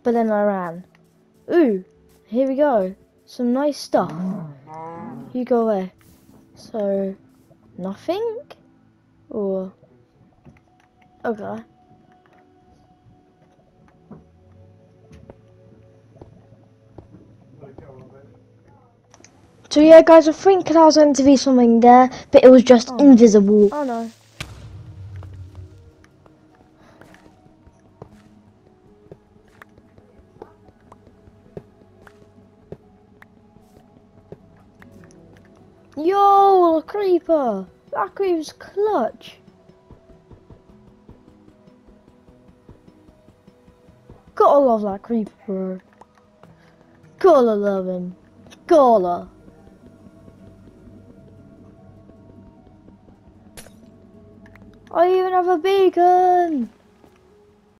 but then I ran. Ooh, here we go. Some nice stuff. You go away. So, nothing? Or, okay. So yeah guys, I think there was going to be something there, but it was just invisible. Oh no. Yo, a creeper! That creeper's clutch. Gotta love that creeper, bro. Gotta love him. Gotta. I even have a beacon!